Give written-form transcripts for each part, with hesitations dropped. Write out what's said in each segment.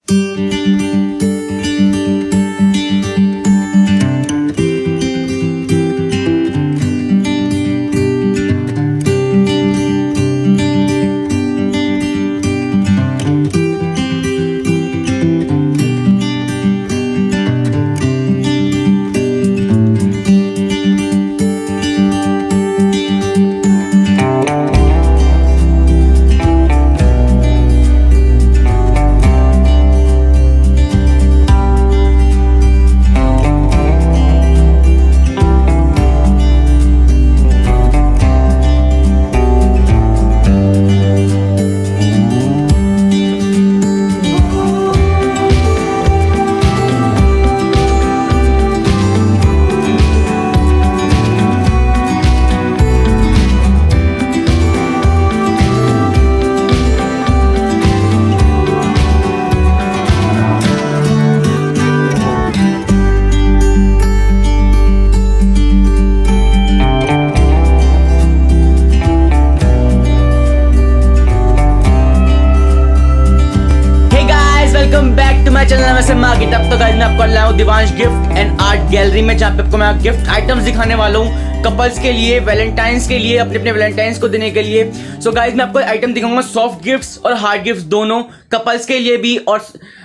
तब तो गाइस मैं आपको लाया हूं Divansh gift and art gallery में, जहां पे आपको मैं गिफ्ट आइटम्स दिखाने वाला हूं कपल्स के लिए, वैलेंटाइंस के लिए, अपने अपने वैलेंटाइंस को देने के लिए। सो गाइस मैं आपको आइटम दिखाऊंगा सॉफ्ट गिफ्ट्स और हार्ड गिफ्ट्स दोनों, कपल्स के लिए भी। और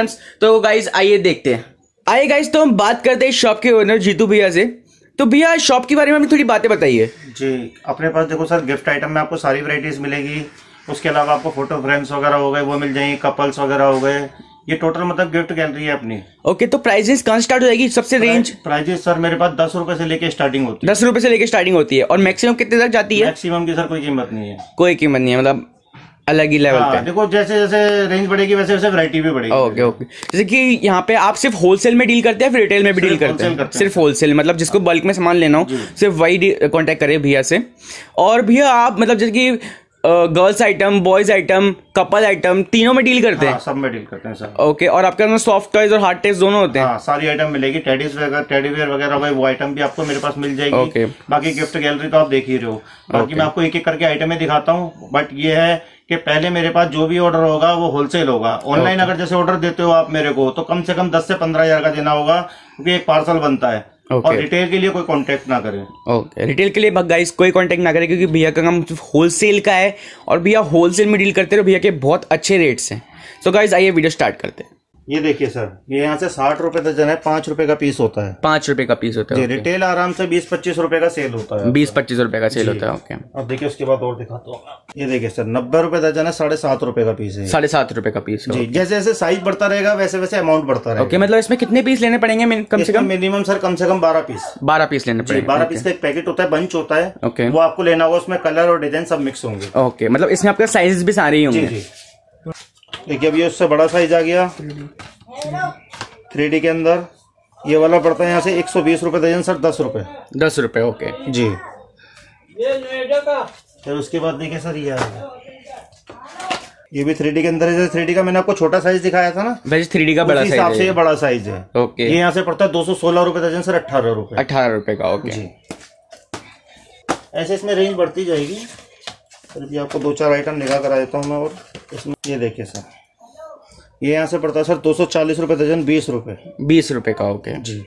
तो गाइस आइए देखते हैं। आइए गाइस तो हम बात करते हैं शॉप के ओनर जीतू भैया से। तो भैया शॉप के बारे में हमें थोड़ी बातें बताइए। जी, अपने पास देखो सर गिफ्ट आइटम में आपको सारी वैरायटीज मिलेगी। उसके अलावा आपको फोटो फ्रेम्स वगैरह हो गए वो मिल जाएंगे, कपल्स वगैरह हो गए। ये टोटल मतलब गिफ्ट गैलरी है अपनी। ओके, तो प्राइजेस कहाँ स्टार्ट हो जाएगी? सबसे रेंज प्राइजेस सर मेरे पास 10 रुपए से लेके स्टार्टिंग होती है। 10 रुपए से लेके स्टार्टिंग होती है। और मैक्सिमम कितने तक जाती है? मैक्सिमम की सर कोई कीमत नहीं है। कोई कीमत नहीं है, मतलब अलग ही लेवल पे। देखो जैसे जैसे रेंज बढ़ेगी वैसे वैसे वैरायटी भी बढ़ेगी। ओके ओके, जैसे कि यहाँ पे आप सिर्फ होलसेल में डील करते हैं, फिर रिटेल में भी डील करते हैं? सिर्फ होलसेल, मतलब जिसको बल्क में सामान लेना हो सिर्फ वही कांटेक्ट करे भैया से। और भैया आप मतलब जैसे कि girls item, boys item, couple item तीनों में डील करते हैं? सब में डील करते हैं सर। ओके, और आपके अंदर सॉफ्ट टॉयज और हार्ड टॉयज दोनों होते हैं? सारी आइटम मिलेगी। टेडी वेयर वगैरह वो आइटम भी आपको मेरे पास मिल जाएगी। ओके, बाकी गिफ्ट गैलरी तो आप देख ही रहे हो। बाकी मैं आपको एक एक करके आइटम दिखाता हूँ। बट ये है कि पहले मेरे पास जो भी ऑर्डर होगा वो होलसेल होगा। ऑनलाइन अगर जैसे ऑर्डर देते हो आप मेरे को तो कम से कम 10 से 15 हजार का देना होगा, क्योंकि एक पार्सल बनता है। और रिटेल के लिए कोई कांटेक्ट ना करें। ओके, रिटेल के लिए गाइस कोई कांटेक्ट ना करें, क्योंकि भैया का काम होलसेल का है और भैया होलसेल में डील करते रहो। भैया के बहुत अच्छे रेट्स हैं। तो गाइस आइए वीडियो स्टार्ट करते हैं। ये देखिए सर, ये यहाँ से 60 रुपए दर्जन है, 5 रुपए का पीस होता है। 5 रुपए का पीस होता है। रिटेल आराम से 20-25 रुपए का सेल होता है। 20-25 रुपए का सेल होता है। ओके, अब देखिए उसके बाद और दिखाता हूँ। ये देखिए सर, 90 रुपए दर्जन है, 7.5 रुपए का पीस है। 7.5 रुपए का पीस है। जैसे जैसे साइज बढ़ता रहेगा वैसे वैसे अमाउंट बढ़ता रहेगा। ओके, मतलब इसमें कितने पीस लेने पड़ेंगे कम से कम? मिनिमम सर कम से कम 12 पीस। 12 पीस लेने पड़ेंगे। 12 पीस का एक पैकेट होता है, बंच होता है। ओके, वो आपको लेना होगा। उसमें कलर और डिजाइन सब मिक्स होंगे। ओके, मतलब इसमें आपका साइजेस भी सारे ही होंगे? जी। देखिए अब ये उससे बड़ा साइज आ गया 3D के अंदर। ये वाला पड़ता है यहाँ से 120 रुपए दर्जन सर, 10 रुपए। 10 रुपए। ओके जी। फिर उसके बाद देखिए सर ये आ गया, ये भी 3D के अंदर है। जैसे 3D का मैंने आपको छोटा साइज दिखाया था ना, वैसे 3D का बड़ा साइज है। हिसाब से ये बड़ा साइज है। ओके, ये यहाँ से पड़ता है 216 रुपए दर्जन सर, 18 रुपए। 18 रुपए का। ओके जी। ऐसे इसमें रेंज बढ़ती जाएगी। फिर भी आपको 2-4 आइटम निकाल करा देता हूँ मैं। और इसमें ये देखिए सर, ये यहाँ से पड़ता है सर 240 रुपए दर्जन, 20 रुपए। 20 रुपए का। ओके जी।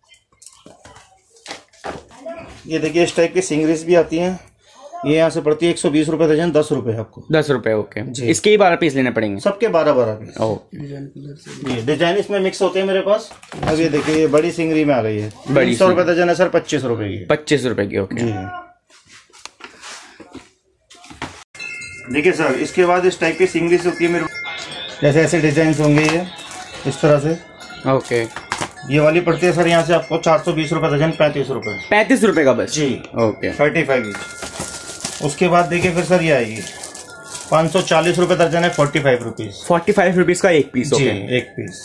ये देखिए इस टाइप की सिंगरीज भी आती हैं। ये यहाँ से पड़ती है 120 रुपए दर्जन, 10 रुपए आपको। 10 रुपए। ओके, इसके ही 12 पीस लेने पड़ेंगे? सबके 12 पीस। ये डिजाइन इसमें मिक्स होते हैं मेरे पास। अब ये देखिए ये बड़ी सिंगरी में आ गई है, 100 रुपए दर्जन है सर, 25 रुपए की। 25 रुपए की। ओके जी। देखिए सर, इसके बाद इस टाइप की सिंगरीज होती है मेरे, जैसे ऐसे डिजाइन होंगे ये इस तरह से। ओके, ये वाली पड़ती है सर यहाँ से आपको 420 रुपए दर्जन, 35 रुपए। 35 रुपए का बस? जी। Okay, 35 inch. उसके बाद देखिए फिर सर ये आएगी 540 रुपए दर्जन है, 45 रुपीज। 45 रुपीज का एक पीस? जी, एक पीस।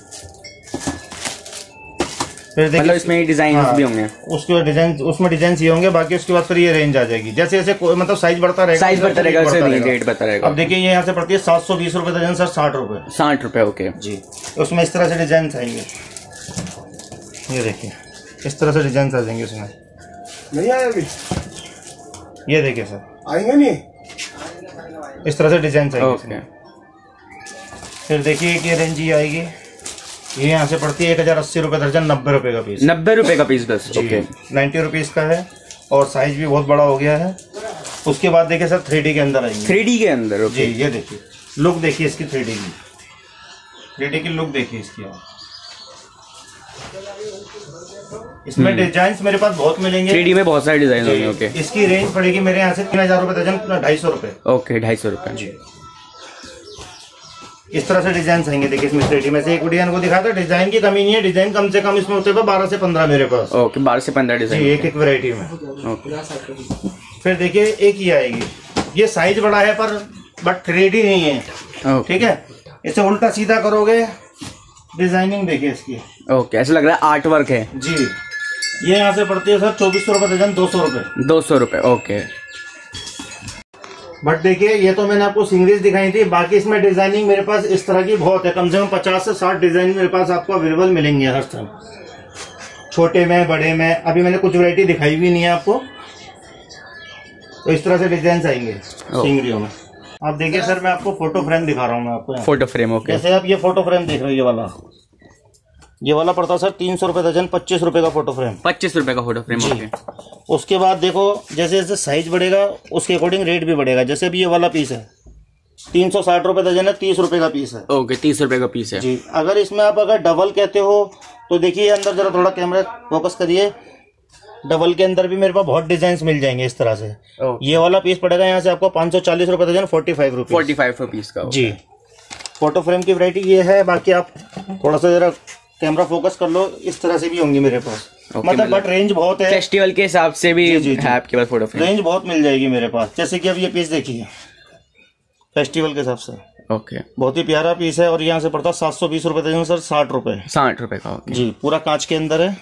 फिर मतलब इसमें डिजाइन भी होंगे? उसके डिजाइन, उसमें डिजाइन ये होंगे। बाकी उसके बाद फिर ये रेंज आ जाएगी। जैसे जैसे मतलब साइज बढ़ता रहेगा, साइज बढ़ता रहेगा, रेट बढ़ता रहेगा। अब देखिए ये यहाँ से पड़ती है 720 रुपए दर्जन सर, 60 रुपए। 60 रुपए। ओके जी। उसमें इस तरह से डिजाइन आएंगे। ये देखिए इस तरह से डिजाइन आ जाएंगे। उसमें नहीं आया अभी। ये देखिए सर, आएंगे नहीं, इस तरह से डिजाइन चाहिए। फिर देखिए एक ये रेंज ही आएगी, ये यहाँ से पड़ती है 1080 रुपये दर्जन, 90 रुपये का पीस। 90 रुपये का पीस बस। ओके 90 रुपीज़ का है और साइज भी बहुत बड़ा हो गया है। उसके बाद देखिए सर 3D के अंदर आएंगे। 3D के अंदर? ओके जी, ये देखिए लुक देखिए इसकी 3D की लुक देखिए इसकी। इसमें डिजाइन मेरे पास बहुत मिलेंगे, 3D में बहुत सारे डिजाइन होंगे। ओके इसकी रेंज पड़ेगी मेरे यहाँ से 3000 रुपये दर्जन, 250 रुपये। ओके 250 रुपये जी। इस तरह से डिजाइन आएंगे। देखिए इसमें 3D में से एक डिजाइन को दिखाता है, डिजाइन की कमी नहीं है, डिजाइन कम से कम इसमें होते हैं 12 से 15 मेरे पास। ओके 12 से 15 डिजाइन एक वैरायटी में। फिर देखिए एक ही आएगी, ये साइज बड़ा है पर बट 3D नहीं है। ठीक है, इसे उल्टा सीधा करोगे, डिजाइनिंग देखिए इसकी। ओके ऐसा लग रहा है आर्ट वर्क है जी। ये यहाँ से पड़ती है सर 2400 रुपये दर्जन, 200 रुपये। 200 रुपये। ओके बट देखिए ये तो मैंने आपको सिंगल्स दिखाई थी, बाकी इसमें डिजाइनिंग मेरे पास इस तरह की बहुत है, कम से कम 50 से 60 डिजाइन मेरे पास आपको अवेलेबल मिलेंगे हर तरह, छोटे में बड़े में। अभी मैंने कुछ वैरायटी दिखाई भी नहीं है आपको, तो इस तरह से डिजाइन आएंगे सिंगरियों में। आप देखिए सर मैं आपको फोटो फ्रेम दिखा रहा हूँ मैं आपको। Photo frame okay. जैसे आप ये फोटो फ्रेम देख रहे हो, ये वाला पड़ता है सर 300 रुपये दर्जन, 25 रुपये का फोटो फ्रेम। 25 रुपये का फोटो फ्रेम। ओके उसके बाद देखो जैसे जैसे साइज बढ़ेगा उसके अकॉर्डिंग रेट भी बढ़ेगा। जैसे अभी ये वाला पीस है 360 रुपये दर्जन है, 30 रुपये का पीस है। ओके 30 रुपये का पीस है जी। अगर इसमें आप अगर डबल कहते हो तो देखिए अंदर जरा थोड़ा कैमरा फोकस करिए, डबल के अंदर भी मेरे पास बहुत डिजाइन मिल जाएंगे इस तरह से। ये वाला पीस पड़ेगा यहाँ से आपको 540 रुपये दर्जन, 45 रुपये। 45 रुपीज का जी। फोटो फ्रेम की वैरायटी ये है, बाकी आप थोड़ा सा जरा कैमरा फोकस कर लो, इस तरह से भी होंगी मेरे पास। मतलब बट रेंज बहुत है, फेस्टिवल के हिसाब से भी है आपके पास फोटो फ्रेम, रेंज बहुत मिल जाएगी मेरे पास। जैसे कि अब ये पीस देखिए फेस्टिवल के हिसाब से। ओके बहुत ही प्यारा पीस है और यहाँ से पड़ता है 720 रुपये दर्जन सर, 60 रुपये। 60 रुपये का जी। पूरा कांच के अंदर है।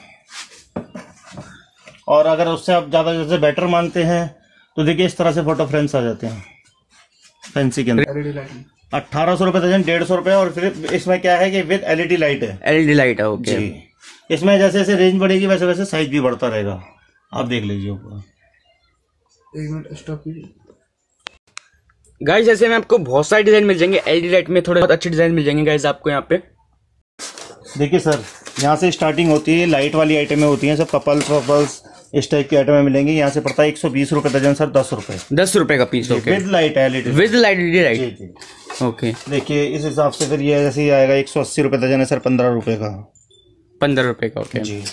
और अगर उससे आप ज्यादा जैसे बेटर मानते हैं तो देखिए इस तरह से फोटो फ्रेम्स आ जाते हैं फैंसी के अंदर। 1800 रुपये दर्जन, 150 रुपये। और फिर इसमें क्या है कि विद LED लाइट है। LED लाइट है। ओके जी। इसमें जैसे जैसे रेंज बढ़ेगी वैसे वैसे साइज भी बढ़ता रहेगा, आप देख लीजिए ऊपर। एक मिनट स्टॉप कीजिए गाइस। जैसे में आपको बहुत सारे डिजाइन मिल जाएंगे LED लाइट में, थोड़े बहुत अच्छे डिजाइन मिल जाएंगे गाइस आपको यहाँ पे। देखिए सर यहाँ से स्टार्टिंग होती है, लाइट वाली आइटमें होती हैं सब, कपल्स इस टाइप की आइटमें मिलेंगी। यहाँ से पड़ता है 120 रुपये दर्जन सर, 10 रुपये। 10 रुपये का piece. Okay with light LED। With light LED light. जी जी। ओके देखिए इस हिसाब से फिर ये जैसे ही आएगा 180 रुपये दर्जन है सर, 15 रुपये का। 15 रुपये का। ओके जी।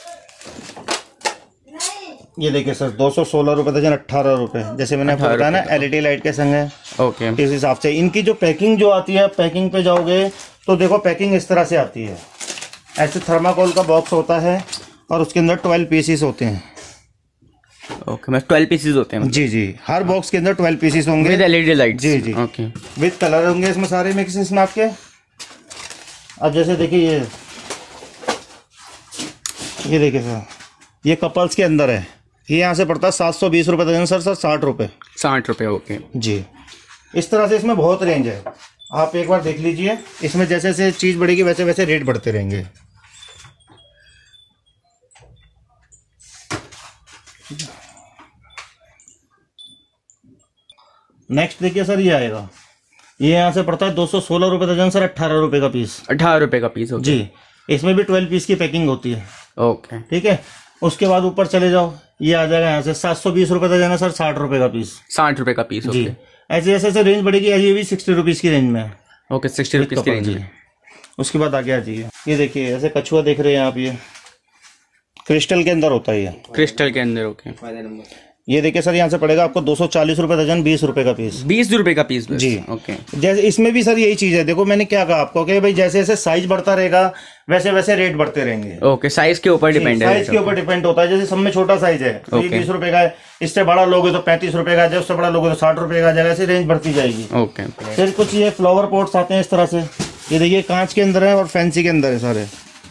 ये देखिए सर 216 रुपये दर्जन, 18 रुपये। जैसे मैंने आपको बताया ना LED लाइट के संग है। ओके इस हिसाब से इनकी जो पैकिंग जो आती है, पैकिंग पे जाओगे तो देखो पैकिंग इस तरह से आती है। ऐसे थर्माकोल का बॉक्स होता है और उसके अंदर 12 पीसेस होते हैं। ओके मैं 12 पीसेस होते हैं। जी जी। हर बॉक्स के अंदर 12 पीसेस होंगे विद LED लाइट। जी जी। ओके विद कलर होंगे इसमें सारे मिक्स इसमें आपके। अब जैसे देखिए ये देखिए सर, ये कपल्स के अंदर है। ये यहाँ से पड़ता है 720 रुपये दर्जन सर, 60 रुपये। 60 रुपये। ओके जी। इस तरह से इसमें बहुत रेंज है, आप एक बार देख लीजिए। इसमें जैसे जैसे चीज़ बढ़ेगी वैसे वैसे रेट बढ़ते रहेंगे। नेक्स्ट देखिए सर, ये आएगा, ये यहाँ से पड़ता है 216 रुपये दर्जन सर, 18 रुपये का पीस। 18 रुपये का पीस। ओके जी। इसमें भी 12 पीस की पैकिंग होती है। ओके ठीक है। उसके बाद ऊपर चले जाओ, ये आ जाएगा यहाँ से 720 रुपये दर्जन है सर, 60 रुपये का पीस। 60 रुपये का पीस। जी। ऐसे जैसे जैसे रेंज बढ़ेगी, ये भी 60 रुपीज़ की रेंज में है। ओके 60 रुपीज़ की रेंज में। उसके बाद आगे आ जाइए, ये देखिए ऐसे कछुआ देख रहे हैं आप, ये क्रिस्टल के अंदर होता है। ये क्रिस्टल के अंदर। ओके ये देखिए सर, यहाँ से पड़ेगा आपको 240 रुपये दर्जन, 20 रुपये का पीस। 20 रुपये का पीस जी। ओके जैसे इसमें भी सर यही चीज़ है। देखो मैंने क्या कहा आपको कि भाई जैसे जैसे साइज बढ़ता रहेगा वैसे वैसे रेट बढ़ते रहेंगे। ओके साइज के ऊपर डिपेंड है। साइज के ऊपर डिपेंड होता है। जैसे सब में छोटा साइज है तो ये 20 रुपये का है, इससे बड़ा लोगे तो 35 रुपये का, जब उससे बड़ा लोगे तो 60 रुपये का जाएगा। ऐसी रेंज बढ़ती जाएगी। ओके फिर कुछ ये फ्लावर पॉट्स आते हैं इस तरह से, ये देखिए कांच के अंदर है और फैंसी के अंदर है सारे।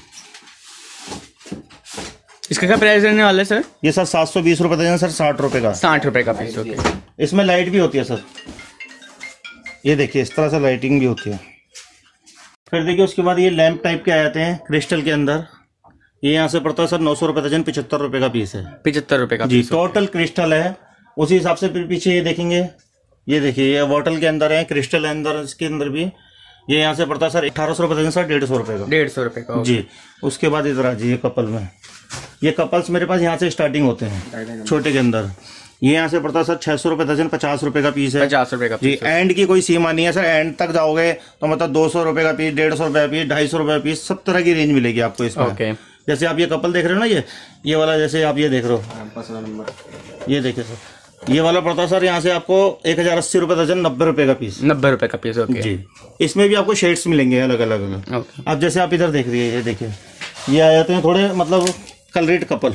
इसका क्या प्राइस रहने वाला है सर? ये सर 720 रुपये दर्जन सर, 60 रुपये का। 60 रुपये का पीस। ओके इसमें लाइट भी होती है सर, ये देखिए इस तरह से लाइटिंग भी होती है। फिर देखिए उसके बाद ये लैंप टाइप के आ जाते हैं क्रिस्टल के अंदर। ये यहाँ से पड़ता है सर 900 रुपये दर्जन, 75 रुपये का पीस है। 75 रुपये का जी। टोटल क्रिस्टल है, उसी हिसाब से फिर पीछे ये देखेंगे, ये देखिए ये बॉटल के अंदर है, क्रिस्टल है अंदर, इसके अंदर भी ये यहाँ से पड़ता है सर 1800 रुपये सर, 150 रुपये का। 150 रुपये का जी। उसके बाद इधर आ जाइए कपल में। ये कपल्स मेरे पास यहाँ से स्टार्टिंग होते हैं छोटे के अंदर। ये यहाँ से पड़ता है सर 600 रुपये दर्जन, 50 रुपये का पीस है। 50 रुपये का जी। एंड की कोई सीमा नहीं है सर, एंड तक जाओगे तो मतलब 200 रुपये का पीस, 150 रुपये का पीस, 250 रुपये का पीस, सब तरह की रेंज मिलेगी आपको इसमें। ओके। जैसे आप ये कपल देख रहे हो ना, ये वाला जैसे आप ये देख रहे हो, ये देखिए सर, ये वाला पड़ता है सर यहाँ से आपको 1080 रुपये दर्जन, 90 रुपये का पीस। 90 रुपये का पीस। ओके जी। इसमें भी आपको शेड्स मिलेंगे अलग अलग। अब जैसे आप इधर देख रही है, ये देखिए, ये आ जाते हैं थोड़े मतलब कलरेट कपल।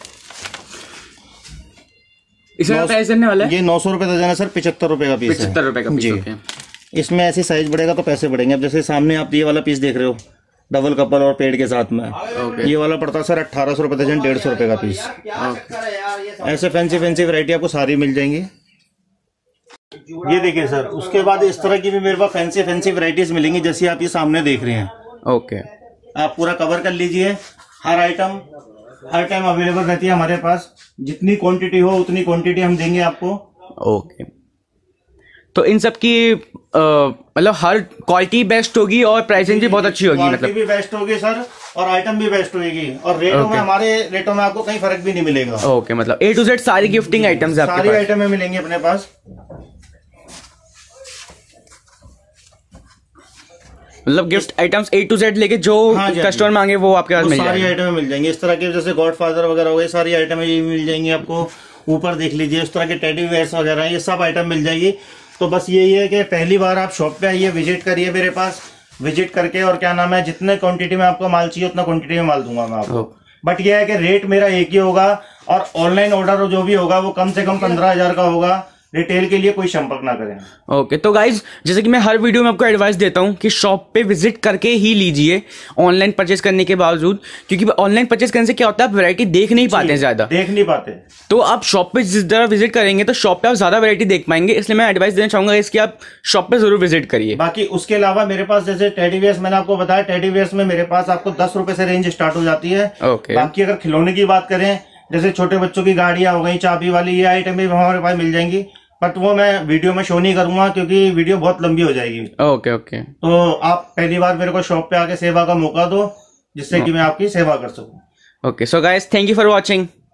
इसमें प्राइस करने वाला है? ये 900 रुपये दर्जन है सर, 75 रुपये का पीस है। 75 रुपये का पीस। जी। इसमें ऐसे साइज बढ़ेगा तो पैसे बढ़ेंगे। अब जैसे सामने आप ये वाला पीस देख रहे हो, डबल कपल और पेड़ के साथ में, ये वाला पड़ता है सर 1800 रुपये दर्जन, 150 रुपये का पीस। ऐसे फैंसी वैरायटी आपको सारी मिल जाएंगी। ये देखिए सर, उसके बाद इस तरह की भी मेरे पास फैंसी वैरायटीज मिलेंगी, जैसे आप ये सामने देख रहे हैं। ओके। आप पूरा कवर कर लीजिए। हर आइटम हर टाइम अवेलेबल रहती है हमारे पास। जितनी क्वांटिटी हो उतनी क्वांटिटी हम देंगे आपको। ओके। तो इन सब की मतलब हर क्वालिटी बेस्ट होगी और प्राइसिंग भी बहुत अच्छी होगी। मतलब भी बेस्ट होगी सर, और आइटम भी बेस्ट होगी, और रेटों में हमारे रेटों में आपको कहीं फर्क भी नहीं मिलेगा। ओके। मतलब A to Z सारी गिफ्टिंग आइटम्स आपके सारी पास? आइटमें मिलेंगी अपने पास। मतलब gift items A to Z लेके जो कस्टमर मांगे वो आपके पास मिल जाएगी। सारी आइटमें मिल जाएंगी। इस तरह के जैसे गॉडफादर वगैरह हो गए, सारी आइटमें ये मिल जाएंगी आपको। ऊपर देख लीजिए, इस तरह के टेडी वेयर्स वगैरह, ये सब आइटम मिल जाएगी। तो बस यही है कि पहली बार आप शॉप पे आइए, विजिट करिए मेरे पास। विजिट करके और क्या नाम है, जितने क्वांटिटी में आपको माल चाहिए उतना क्वांटिटी में माल दूंगा मैं आपको। बट ये है कि रेट मेरा एक ही होगा, और ऑनलाइन ऑर्डर जो भी होगा वो कम से कम 15,000 का होगा। रिटेल के लिए कोई संपर्क ना करें। ओके। तो गाइज, जैसे कि मैं हर वीडियो में आपको एडवाइस देता हूं कि शॉप पे विजिट करके ही लीजिए ऑनलाइन परचेस करने के बावजूद, क्योंकि ऑनलाइन परचेस करने से क्या होता है, आप वैरायटी देख नहीं पाते हैं, ज्यादा देख नहीं पाते। तो आप शॉप पे जिस तरह विजिट करेंगे तो शॉप पे आप ज्यादा वैरायटी देख पाएंगे। इसलिए मैं एडवाइस देना चाहूंगा इसकी आप शॉप पे जरूर विजिट करिए। बाकी उसके अलावा मेरे पास जैसे टेडी वेयर्स मैंने आपको बताया, टेडी वेयर्स में मेरे पास आपको 10 रुपए से रेंज स्टार्ट हो जाती है। ओके। बाकी अगर खिलौने की बात करें, जैसे छोटे बच्चों की गाड़ियां हो गई, चाबी वाली, ये आइटम भी हमारे पास मिल जाएंगी। बट वो मैं वीडियो में शो नहीं करूंगा क्योंकि वीडियो बहुत लंबी हो जाएगी। ओके। ओके। तो आप पहली बार मेरे को शॉप पे आके सेवा का मौका दो, जिससे कि मैं आपकी सेवा कर सकूं। Okay. So guys, thank you for watching.